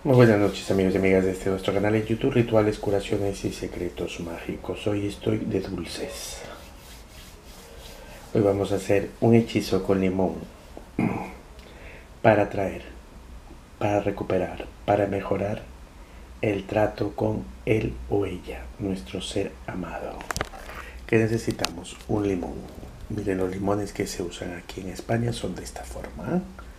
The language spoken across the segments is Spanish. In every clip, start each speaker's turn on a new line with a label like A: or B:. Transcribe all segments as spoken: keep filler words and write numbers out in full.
A: Muy buenas noches, amigos y amigas de este nuestro canal en YouTube, Rituales, Curaciones y Secretos Mágicos. Hoy estoy de dulces. Hoy vamos a hacer un hechizo con limón para atraer, para recuperar, para mejorar el trato con él o ella, nuestro ser amado. ¿Qué necesitamos? Un limón. Miren, los limones que se usan aquí en España son de esta forma, ¿eh?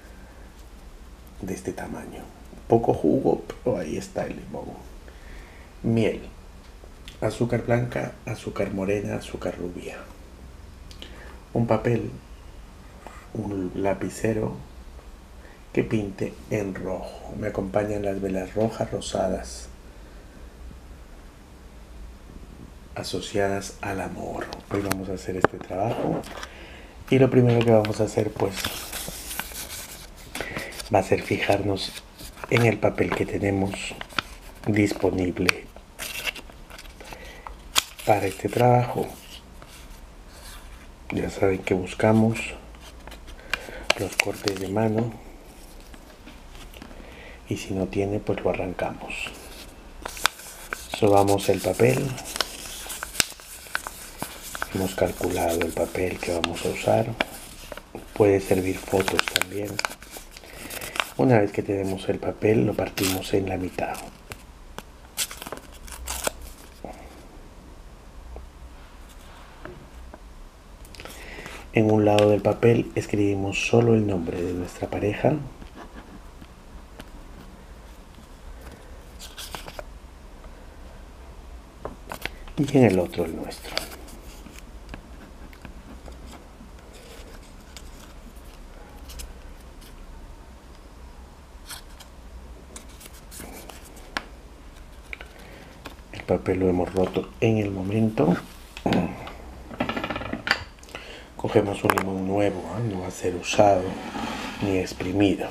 A: De este tamaño. Poco jugo, pero ahí está el limón. Miel, azúcar blanca, azúcar morena, azúcar rubia. Un papel, un lapicero que pinte en rojo. Me acompañan las velas rojas rosadas asociadas al amor. Hoy vamos a hacer este trabajo y lo primero que vamos a hacer pues va a ser fijarnos en el papel que tenemos disponible para este trabajo. Ya saben que buscamos los cortes de mano y si no tiene pues lo arrancamos. Sobamos el papel. Hemos calculado el papel que vamos a usar. Puede servir fotos también. Una vez que tenemos el papel, lo partimos en la mitad. En un lado del papel escribimos solo el nombre de nuestra pareja. Y en el otro el nuestro. El papel lo hemos roto en el momento. Cogemos un limón nuevo, ¿eh? No va a ser usado ni exprimido.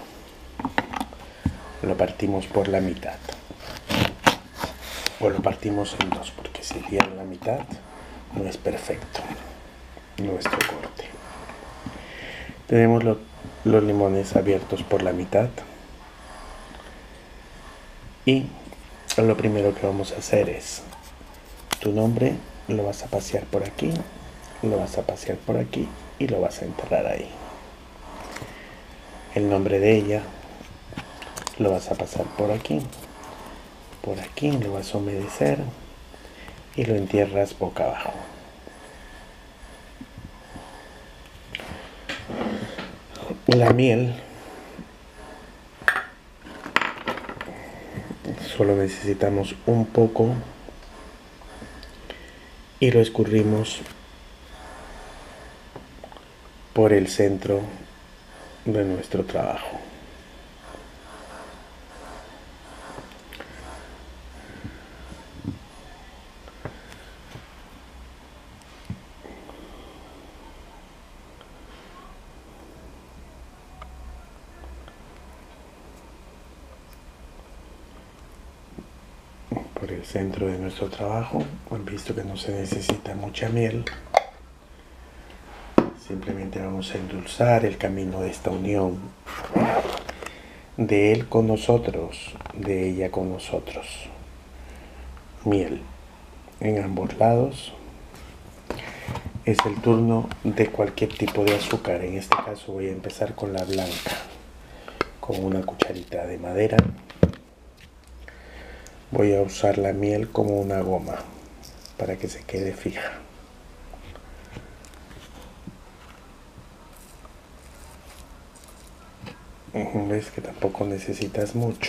A: Lo partimos por la mitad. O lo partimos en dos, porque si llega la mitad no es perfecto nuestro corte. Tenemos lo, los limones abiertos por la mitad. Y lo primero que vamos a hacer es tu nombre, lo vas a pasear por aquí, lo vas a pasear por aquí y lo vas a enterrar ahí. El nombre de ella lo vas a pasar por aquí, por aquí, lo vas a humedecer y lo entierras boca abajo. La miel solo necesitamos un poco y lo escurrimos por el centro de nuestro trabajo. Por el centro de nuestro trabajo. Han visto que no se necesita mucha miel. Simplemente vamos a endulzar el camino de esta unión, de él con nosotros, de ella con nosotros. Miel en ambos lados. Es el turno de cualquier tipo de azúcar. En este caso voy a empezar con la blanca, con una cucharita de madera. Voy a usar la miel como una goma para que se quede fija. Ves que tampoco necesitas mucho.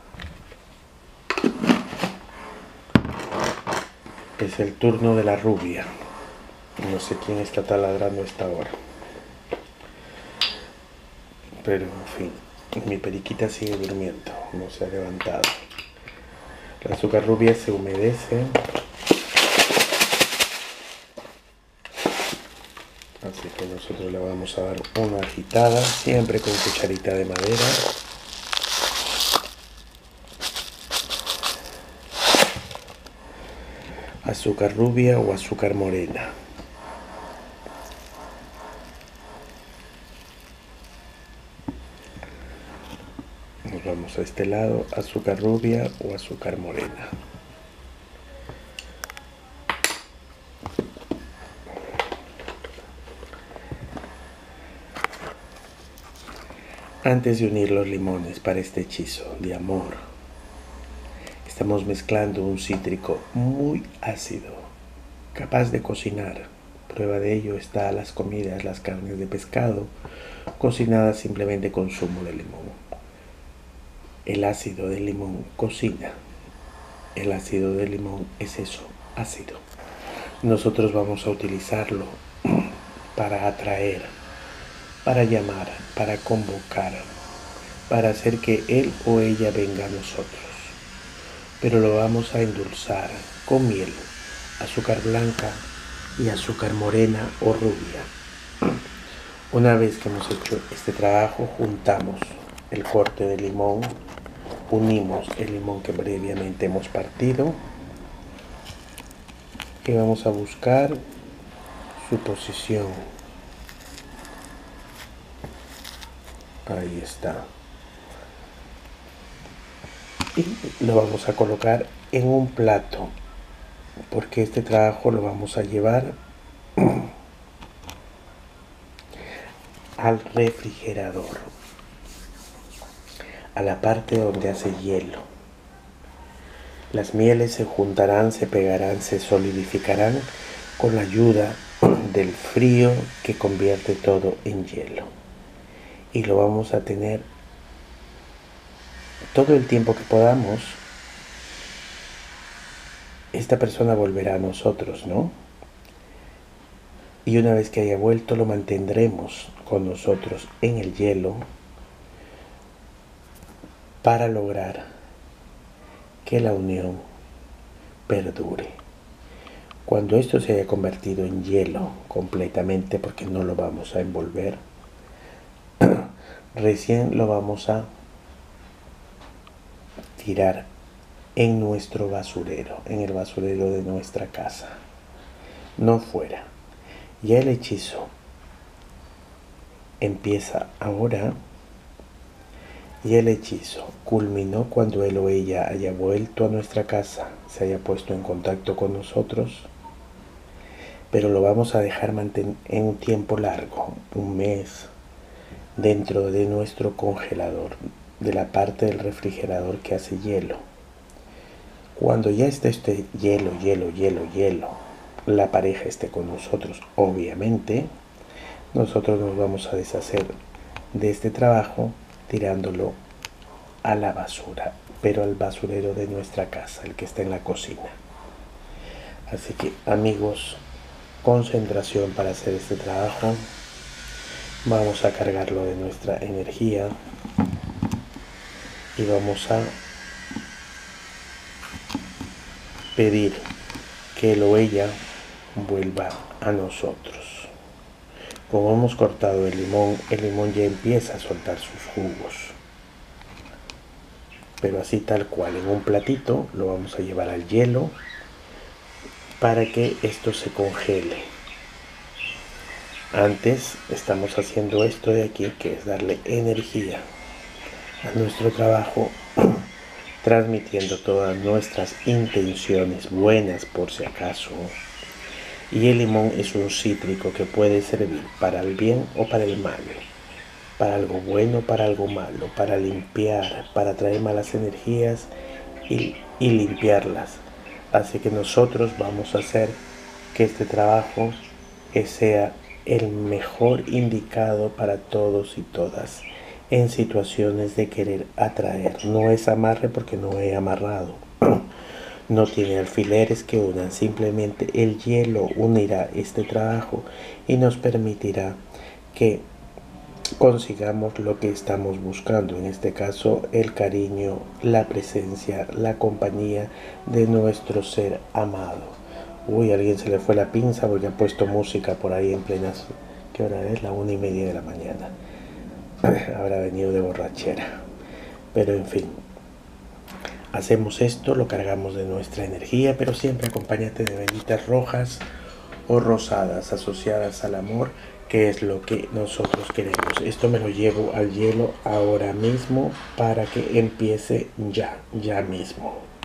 A: Es el turno de la rubia. No sé quién está taladrando a esta hora. Pero en fin, mi periquita sigue durmiendo, no se ha levantado. La azúcar rubia se humedece. Así que nosotros le vamos a dar una agitada, siempre con cucharita de madera. Azúcar rubia o azúcar morena. Nos vamos Vamos a este lado, azúcar rubia o azúcar morena. Antes de unir los limones para este hechizo de amor, estamos mezclando un cítrico muy ácido, capaz de cocinar. Prueba de ello está las comidas, las carnes de pescado, cocinadas simplemente con zumo de limón. El ácido del limón cocina. El ácido del limón es eso, ácido. Nosotros vamos a utilizarlo para atraer, para llamar, para convocar, para hacer que él o ella venga a nosotros. Pero lo vamos a endulzar con miel, azúcar blanca y azúcar morena o rubia. Una vez que hemos hecho este trabajo, juntamos el corte de limón, unimos el limón que previamente hemos partido y vamos a buscar su posición. Ahí está. Y lo vamos a colocar en un plato, porque este trabajo lo vamos a llevar al refrigerador, a la parte donde hace hielo. Las mieles se juntarán, se pegarán, se solidificarán con la ayuda del frío que convierte todo en hielo. Y lo vamos a tener todo el tiempo que podamos. Esta persona volverá a nosotros, ¿no? Y una vez que haya vuelto, lo mantendremos con nosotros en el hielo para lograr que la unión perdure. Cuando esto se haya convertido en hielo completamente, porque no lo vamos a envolver, recién lo vamos a tirar en nuestro basurero, en el basurero de nuestra casa, no fuera. Ya el hechizo empieza ahora y el hechizo culminó cuando él o ella haya vuelto a nuestra casa, se haya puesto en contacto con nosotros, pero lo vamos a dejar en un tiempo largo, un mes, dentro de nuestro congelador, de la parte del refrigerador que hace hielo. Cuando ya esté este hielo, hielo, hielo, hielo, la pareja esté con nosotros, obviamente, nosotros nos vamos a deshacer de este trabajo tirándolo a la basura, pero al basurero de nuestra casa, el que está en la cocina. Así que, amigos, concentración para hacer este trabajo. Vamos a cargarlo de nuestra energía y vamos a pedir que él o ella vuelva a nosotros. Como hemos cortado el limón, el limón ya empieza a soltar sus jugos, pero así tal cual, en un platito lo vamos a llevar al hielo para que esto se congele. Antes estamos haciendo esto de aquí, que es darle energía a nuestro trabajo, transmitiendo todas nuestras intenciones buenas por si acaso. Y el limón es un cítrico que puede servir para el bien o para el mal, para algo bueno, para algo malo, para limpiar, para traer malas energías y, y limpiarlas. Así que nosotros vamos a hacer que este trabajo sea el mejor indicado para todos y todas en situaciones de querer atraer. No es amarre porque no he amarrado. No tiene alfileres que unan, simplemente el hielo unirá este trabajo y nos permitirá que consigamos lo que estamos buscando, en este caso el cariño, la presencia, la compañía de nuestro ser amado. Uy, a alguien se le fue la pinza porque ha puesto música por ahí en plenas... ¿Qué hora es? La una y media de la mañana. Habrá venido de borrachera. Pero en fin, hacemos esto, lo cargamos de nuestra energía, pero siempre acompáñate de velitas rojas o rosadas asociadas al amor, qué es lo que nosotros queremos. Esto me lo llevo al hielo ahora mismo para que empiece ya, ya mismo.